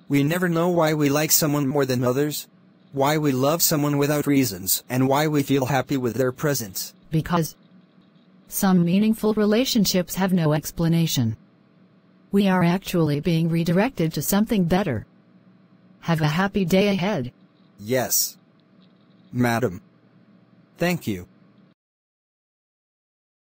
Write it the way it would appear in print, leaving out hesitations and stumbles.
We never know why we like someone more than others, why we love someone without reasons, and why we feel happy with their presence. Because some meaningful relationships have no explanation. We are actually being redirected to something better. Have a happy day ahead. Yes, madam. Thank you.